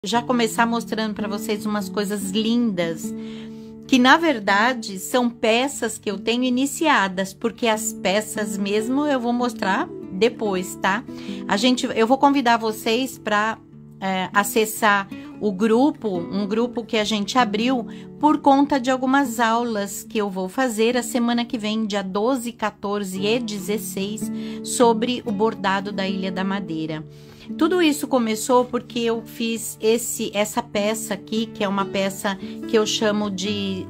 já começar mostrando para vocês umas coisas lindas, que na verdade são peças que eu tenho iniciadas, porque as peças mesmo eu vou mostrar depois, tá? Eu vou convidar vocês para acessar o grupo, um grupo que a gente abriu por conta de algumas aulas que eu vou fazer a semana que vem, dia 12, 14 e 16, sobre o bordado da Ilha da Madeira. Tudo isso começou porque eu fiz essa peça aqui, que é uma peça que eu chamo de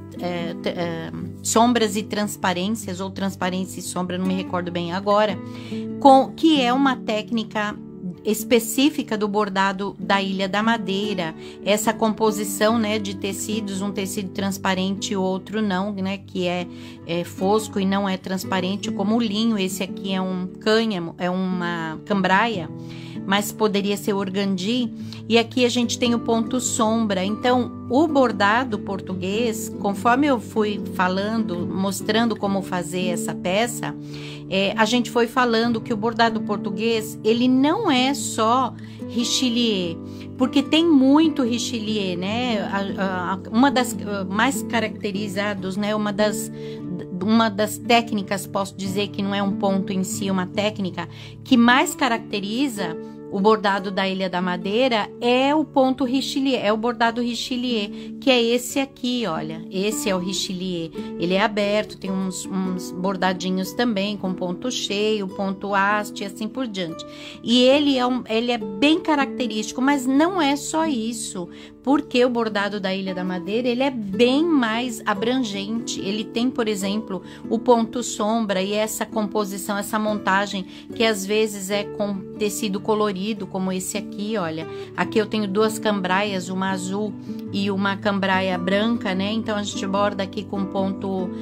sombras e transparências, ou transparência e sombra, não me recordo bem agora, que é uma técnica específica do bordado da Ilha da Madeira, essa composição, né, de tecidos, um tecido transparente e outro não, né, que é fosco e não é transparente, como o linho. Esse aqui é um cânhamo, é uma cambraia, mas poderia ser organdi, e aqui a gente tem o ponto sombra. Então, o bordado português, conforme eu fui falando, mostrando como fazer essa peça, a gente foi falando que o bordado português, ele não é só richelieu, porque tem muito richelieu, né? Uma das mais caracterizados, né? Uma das técnicas, posso dizer que não é um ponto em si, uma técnica que mais caracteriza o bordado da Ilha da Madeira é o ponto richelieu, é o bordado richelieu, que é esse aqui, olha, esse é o richelieu. Ele é aberto, tem uns bordadinhos também com ponto cheio, ponto haste e assim por diante. E ele é bem característico, mas não é só isso, porque o bordado da Ilha da Madeira, ele é bem mais abrangente. Ele tem, por exemplo, o ponto sombra e essa composição, essa montagem, que às vezes é com tecido colorido, como esse aqui, olha. Aqui eu tenho duas cambraias, uma azul e uma cambraia branca, né? Então a gente borda aqui com ponto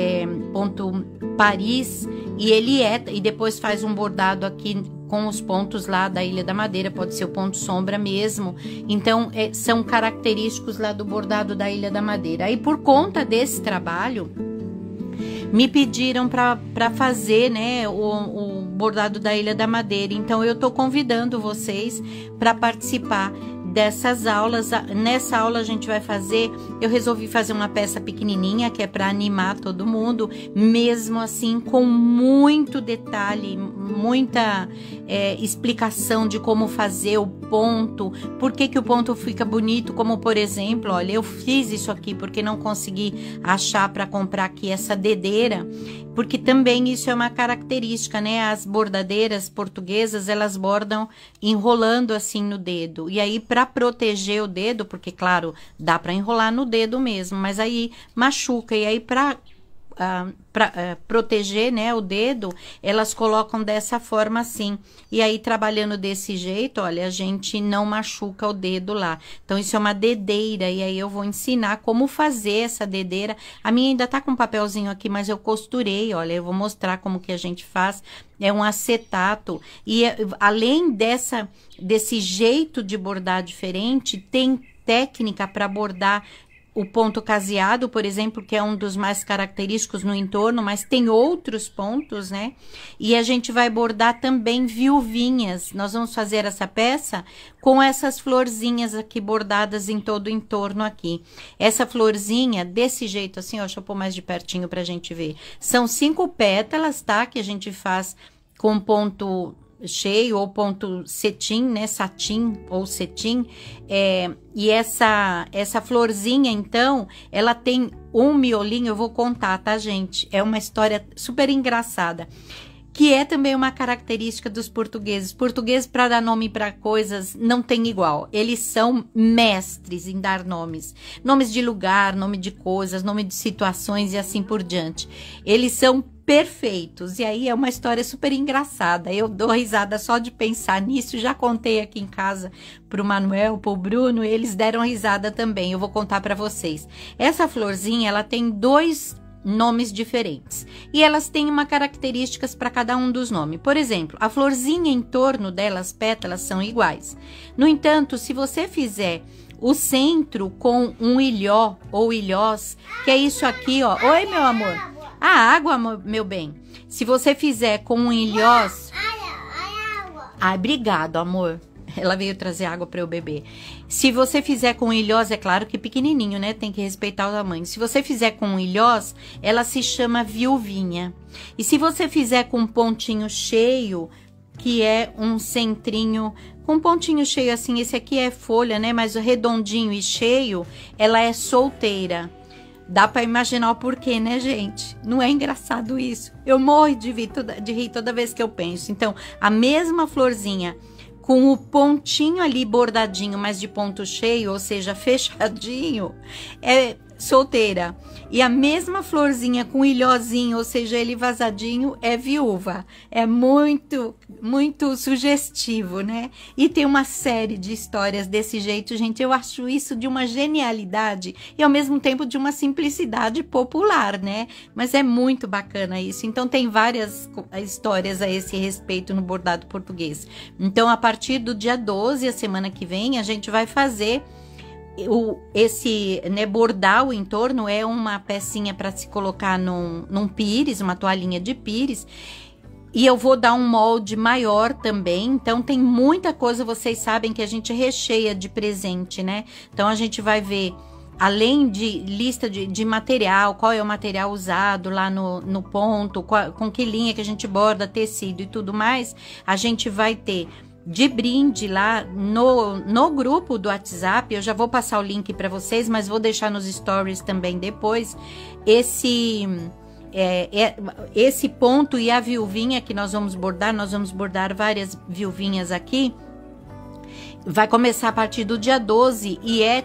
Paris, e depois faz um bordado aqui com os pontos lá da Ilha da Madeira, pode ser o ponto sombra mesmo. Então, são característicos lá do bordado da Ilha da Madeira. Aí, por conta desse trabalho, me pediram para fazer, né, o bordado da Ilha da Madeira. Então, eu tô convidando vocês para participar dessas aulas. Nessa aula a gente vai fazer, eu resolvi fazer uma peça pequenininha, que é para animar todo mundo, mesmo assim com muito detalhe, muita explicação de como fazer o ponto, por que o ponto fica bonito, como por exemplo, olha, eu fiz isso aqui porque não consegui achar para comprar aqui essa dedeira, porque também isso é uma característica, né? As bordadeiras portuguesas, elas bordam enrolando assim no dedo, e aí para proteger o dedo, porque claro, dá para enrolar no dedo mesmo, mas aí machuca, e aí para proteger, né, o dedo, elas colocam dessa forma assim, e aí trabalhando desse jeito, olha, a gente não machuca o dedo lá. Então isso é uma dedeira, e aí eu vou ensinar como fazer essa dedeira. A minha ainda tá com um papelzinho aqui, mas eu costurei, olha, eu vou mostrar como que a gente faz. É um acetato, e além desse jeito de bordar diferente, tem técnica para bordar o ponto caseado, por exemplo, que é um dos mais característicos no entorno, mas tem outros pontos, né? E a gente vai bordar também viuvinhas. Nós vamos fazer essa peça com essas florzinhas aqui bordadas em todo o entorno aqui. Essa florzinha, desse jeito assim, ó, deixa eu pôr mais de pertinho pra gente ver. São 5 pétalas, tá? Que a gente faz com ponto cheio ou ponto cetim, né, satim ou cetim, e essa florzinha, então, ela tem um miolinho, eu vou contar, tá, gente? É uma história super engraçada, que é também uma característica dos portugueses. Portugueses, para dar nome para coisas, não tem igual. Eles são mestres em dar nomes. Nomes de lugar, nome de coisas, nome de situações e assim por diante. Eles são perfeitos. E aí é uma história super engraçada. Eu dou risada só de pensar nisso. Já contei aqui em casa pro Manuel, pro Bruno, eles deram risada também. Eu vou contar para vocês. Essa florzinha, ela tem 2 nomes diferentes, e elas têm uma características para cada um dos nomes. Por exemplo, a florzinha em torno delas, as pétalas são iguais. No entanto, se você fizer o centro com um ilhó ou ilhós, que é isso aqui, ó. Oi, meu amor. A água, meu bem. Se você fizer com um ilhós... Ai, obrigado, amor. Ela veio trazer água para eu beber. Se você fizer com ilhós, é claro que pequenininho, né? Tem que respeitar o tamanho. Se você fizer com ilhós, ela se chama viuvinha. E se você fizer com pontinho cheio, que é um centrinho com pontinho cheio assim, esse aqui é folha, né? Mas o redondinho e cheio, ela é solteira. Dá para imaginar o porquê, né, gente? Não é engraçado isso? Eu morro de rir toda vez que eu penso. Então, a mesma florzinha com o pontinho ali bordadinho, mas de ponto cheio, ou seja, fechadinho, é solteira. E a mesma florzinha com ilhozinho, ou seja, ele vazadinho, é viúva. É muito, muito sugestivo, né? E tem uma série de histórias desse jeito, gente. Eu acho isso de uma genialidade e, ao mesmo tempo, de uma simplicidade popular, né? Mas é muito bacana isso. Então, tem várias histórias a esse respeito no bordado português. Então, a partir do dia 12, a semana que vem, a gente vai fazer esse, né, bordar o entorno. É uma pecinha para se colocar num pires, uma toalhinha de pires. E eu vou dar um molde maior também. Então, tem muita coisa, vocês sabem que a gente recheia de presente, né? Então, a gente vai ver, além de lista de material, qual é o material usado lá no ponto, com que linha que a gente borda, tecido e tudo mais, a gente vai ter de brinde lá no grupo do WhatsApp. Eu já vou passar o link para vocês, mas vou deixar nos stories também depois. Esse ponto e a viuvinha que nós vamos bordar várias viuvinhas aqui. Vai começar a partir do dia 12 e é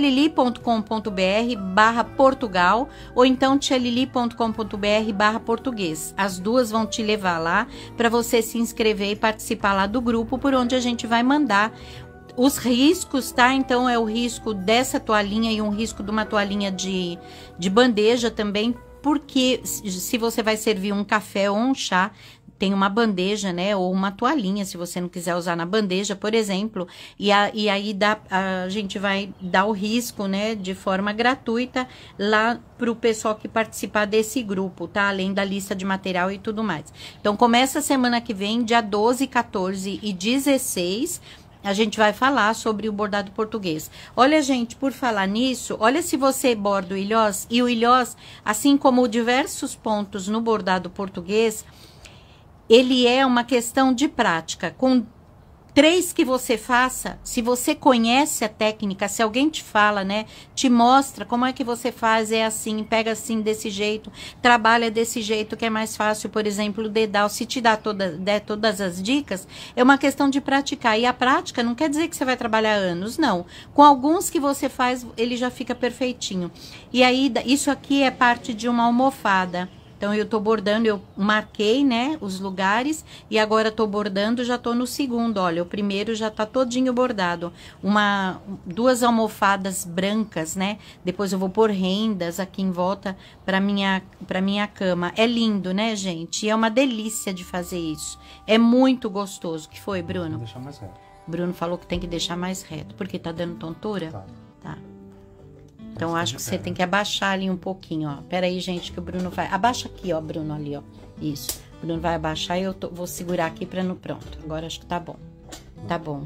tialili.com.br/Portugal ou então tialili.com.br/português. As duas vão te levar lá para você se inscrever e participar lá do grupo, por onde a gente vai mandar os riscos, tá? Então, é o risco dessa toalhinha e um risco de uma toalhinha de bandeja também, porque se você vai servir um café ou um chá, tem uma bandeja, né, ou uma toalhinha, se você não quiser usar na bandeja, por exemplo, e aí a gente vai dar o risco, né, de forma gratuita lá para o pessoal que participar desse grupo, tá? Além da lista de material e tudo mais. Então, começa a semana que vem, dia 12, 14 e 16, a gente vai falar sobre o bordado português. Olha, gente, por falar nisso, olha se você borda o ilhós, e o ilhós, assim como diversos pontos no bordado português, ele é uma questão de prática. Com 3 que você faça, se você conhece a técnica, se alguém te fala, né, te mostra como é que você faz, é assim, pega assim, desse jeito, trabalha desse jeito que é mais fácil, por exemplo, o dedal, se te der todas as dicas, é uma questão de praticar. E a prática não quer dizer que você vai trabalhar anos, não. Com alguns que você faz, ele já fica perfeitinho. E aí, isso aqui é parte de uma almofada. Então, eu tô bordando, eu marquei, né, os lugares, e agora tô bordando, já tô no segundo. Olha, o primeiro já tá todinho bordado. 2 almofadas brancas, né? Depois eu vou pôr rendas aqui em volta pra minha cama. É lindo, né, gente? E é uma delícia de fazer isso. É muito gostoso. O que foi, Bruno? Vou deixar mais reto. Bruno falou que tem que deixar mais reto, porque tá dando tontura? Tá. Então, acho que você tem que abaixar ali um pouquinho, ó. Pera aí, gente, que o Bruno vai... Abaixa aqui, ó, Bruno, ali, ó. Isso. O Bruno vai abaixar e eu vou segurar aqui pra no pronto. Agora acho que tá bom. Tá bom.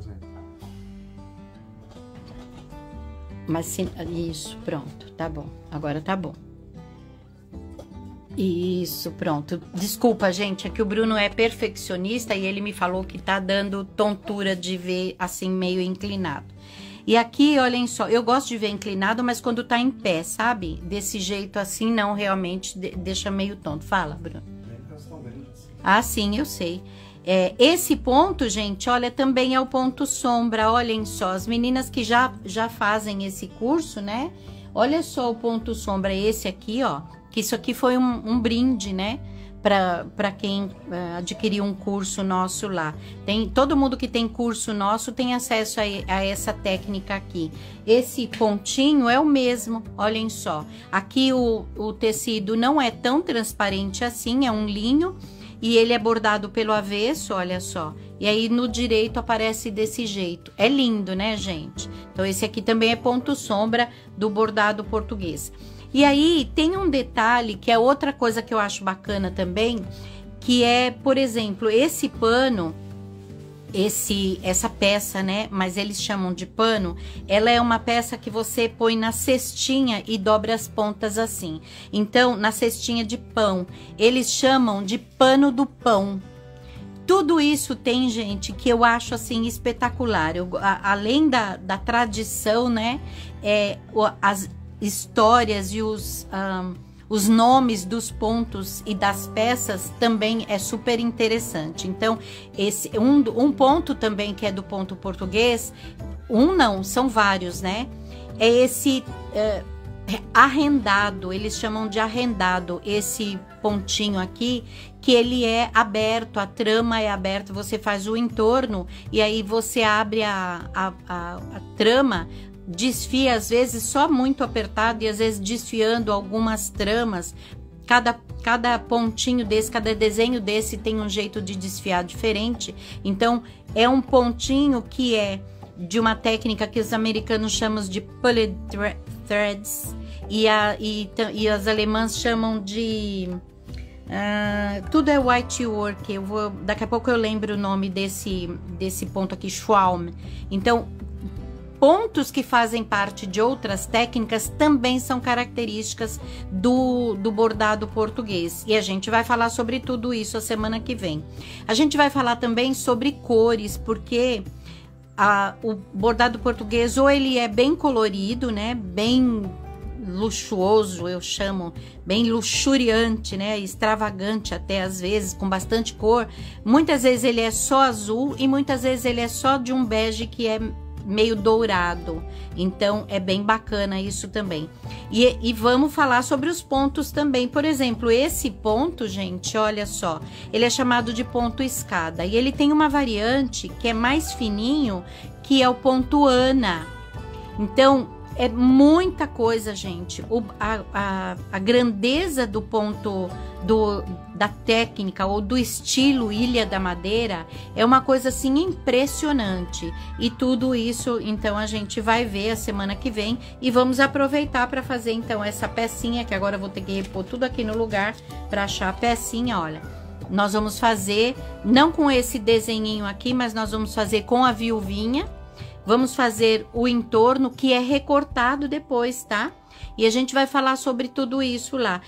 Mas se... Isso, pronto. Tá bom. Agora tá bom. Isso, pronto. Desculpa, gente, é que o Bruno é perfeccionista e ele me falou que tá dando tontura de ver assim, meio inclinado. E aqui, olhem só, eu gosto de ver inclinado, mas quando tá em pé, sabe? Desse jeito assim, não, realmente deixa meio tonto. Fala, Bruno. Ah, sim, eu sei. Esse ponto, gente, olha, também é o ponto sombra. Olhem só, as meninas que já fazem esse curso, né? Olha só o ponto sombra, esse aqui, ó. Que isso aqui foi um brinde, né? Para quem adquiriu um curso nosso lá. Todo mundo que tem curso nosso tem acesso a essa técnica aqui. Esse pontinho é o mesmo, olhem só. Aqui o tecido não é tão transparente assim, é um linho. E ele é bordado pelo avesso, olha só. E aí no direito aparece desse jeito. É lindo, né, gente? Então esse aqui também é ponto sombra do bordado português. E aí, tem um detalhe que é outra coisa que eu acho bacana também, que é, por exemplo, esse pano, essa peça, né? Mas eles chamam de pano. Ela é uma peça que você põe na cestinha e dobra as pontas assim. Então, na cestinha de pão, eles chamam de pano do pão. Tudo isso tem, gente, que eu acho assim espetacular. Além da tradição, né? As histórias e os nomes dos pontos e das peças também é super interessante. Então, esse um ponto também que é do ponto português, não, são vários, né? É esse arrendado, eles chamam de arrendado, esse pontinho aqui, que ele é aberto, a trama é aberta, você faz o entorno e aí você abre a trama, desfia às vezes só muito apertado e às vezes desfiando algumas tramas. Cada pontinho desse, cada desenho desse tem um jeito de desfiar diferente. Então é um pontinho que é de uma técnica que os americanos chamam de pulled threads e as alemãs chamam de tudo é white work. Daqui a pouco eu lembro o nome desse ponto aqui, Schwalm. Então pontos que fazem parte de outras técnicas também são características do bordado português. E a gente vai falar sobre tudo isso a semana que vem. A gente vai falar também sobre cores, porque o bordado português, ou ele é bem colorido, né? Bem luxuoso, eu chamo, bem luxuriante, né? Extravagante até às vezes, com bastante cor. Muitas vezes ele é só azul e muitas vezes ele é só de um bege que é meio dourado. Então é bem bacana isso também. E vamos falar sobre os pontos também. Por exemplo, esse ponto, gente, olha só, ele é chamado de ponto escada e ele tem uma variante que é mais fininho, que é o ponto Ana. Então é muita coisa, gente. A grandeza do ponto da técnica ou do estilo Ilha da Madeira é uma coisa assim impressionante. E tudo isso, então, a gente vai ver a semana que vem e vamos aproveitar para fazer então essa pecinha, que agora eu vou ter que repor tudo aqui no lugar para achar a pecinha, olha. Nós vamos fazer, não com esse desenhinho aqui, mas nós vamos fazer com a viuvinha. Vamos fazer o entorno que é recortado depois, tá? E a gente vai falar sobre tudo isso lá,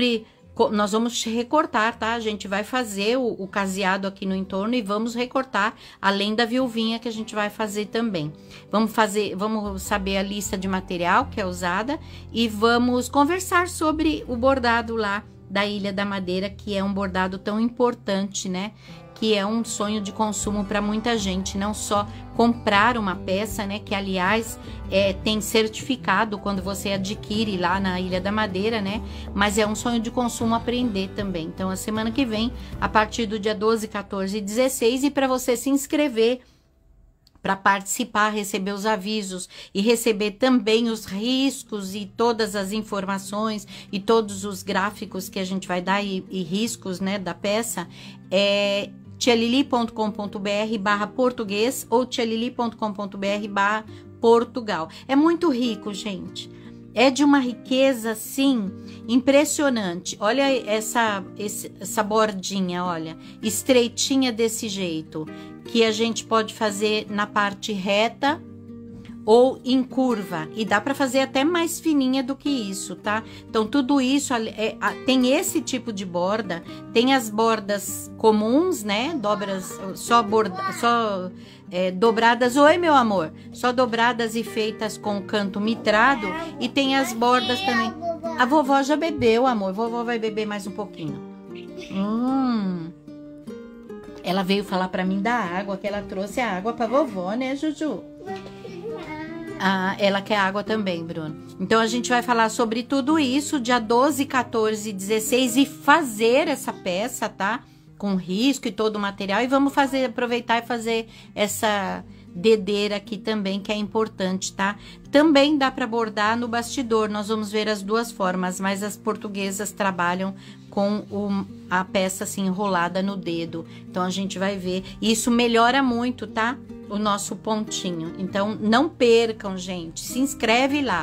nós vamos recortar, tá? A gente vai fazer o caseado aqui no entorno e vamos recortar, além da viuvinha que a gente vai fazer também. Vamos saber a lista de material que é usada e vamos conversar sobre o bordado lá da Ilha da Madeira, que é um bordado tão importante, né? Que é um sonho de consumo para muita gente, não só comprar uma peça, né? Que, aliás, tem certificado quando você adquire lá na Ilha da Madeira, né? Mas é um sonho de consumo aprender também. Então, a semana que vem, a partir do dia 12, 14 e 16, e para você se inscrever para participar, receber os avisos e receber também os riscos e todas as informações e todos os gráficos que a gente vai dar e riscos, né, da peça, tialili.com.br/português ou tialili.com.br/Portugal. É muito rico, gente. É de uma riqueza, assim, impressionante. Olha essa bordinha, olha, estreitinha desse jeito, que a gente pode fazer na parte reta ou em curva, e dá para fazer até mais fininha do que isso, tá? Então tudo isso tem esse tipo de borda, tem as bordas comuns, né? Dobradas, oi meu amor, só dobradas e feitas com canto mitrado, e tem as bordas também. A vovó já bebeu, amor, a vovó vai beber mais um pouquinho. Ela veio falar para mim da água, que ela trouxe a água para vovó, né, Juju? Ela quer água também, Bruno. Então, a gente vai falar sobre tudo isso, dia 12, 14 e 16, e fazer essa peça, tá? Com risco e todo o material. E vamos aproveitar e fazer essa dedeira aqui também, que é importante, tá? Também dá para bordar no bastidor. Nós vamos ver as duas formas, mas as portuguesas trabalham com a peça assim enrolada no dedo. Então, a gente vai ver. E isso melhora muito, tá? o nosso pontinho. Então, não percam, gente. Se inscreve lá.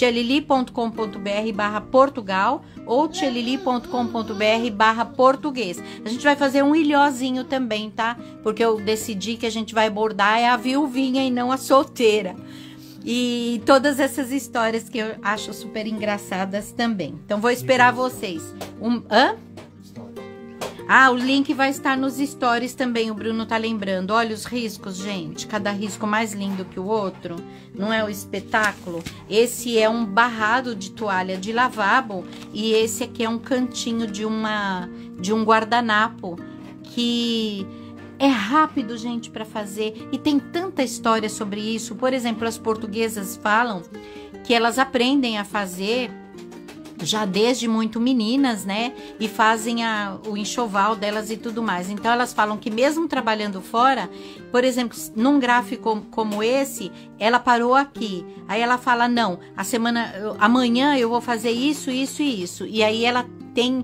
tialili.com.br/Portugal ou tialili.com.br/português. A gente vai fazer um ilhozinho também, tá? Porque eu decidi que a gente vai bordar é a viuvinha e não a solteira. E todas essas histórias que eu acho super engraçadas também. Então, vou esperar vocês. O link vai estar nos stories também, o Bruno tá lembrando. Olha os riscos, gente. Cada risco mais lindo que o outro. Não é o espetáculo? Esse é um barrado de toalha de lavabo. E esse aqui é um cantinho de um guardanapo. Que é rápido, gente, para fazer. E tem tanta história sobre isso. Por exemplo, as portuguesas falam que elas aprendem a fazer já desde muito meninas, né? E fazem o enxoval delas e tudo mais. Então, elas falam que mesmo trabalhando fora, por exemplo, num gráfico como esse, ela parou aqui. Aí ela fala, não, amanhã eu vou fazer isso, isso e isso. E aí ela tem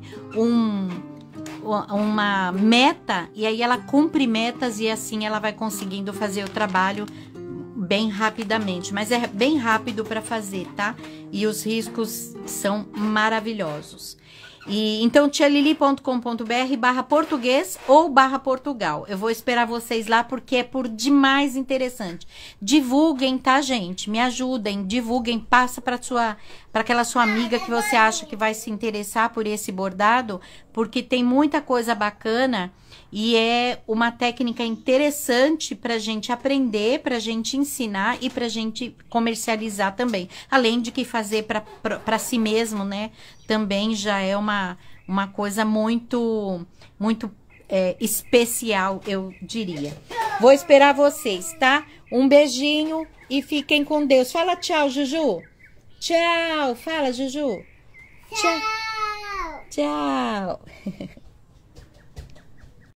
uma meta, e aí ela cumpre metas e assim ela vai conseguindo fazer o trabalho bem rapidamente, mas é bem rápido para fazer, tá? E os riscos são maravilhosos. E então tialili.com.br/português ou /Portugal. Eu vou esperar vocês lá porque é por demais interessante. Divulguem, tá, gente? Me ajudem, divulguem, passa para aquela sua amiga que você acha que vai se interessar por esse bordado, porque tem muita coisa bacana. E é uma técnica interessante pra gente aprender, pra gente ensinar e pra gente comercializar também. Além de que fazer pra si mesmo, né? Também já é uma coisa muito especial, eu diria. Vou esperar vocês, tá? Um beijinho e fiquem com Deus. Fala tchau, Juju. Tchau. Fala, Juju. Tchau. Tchau.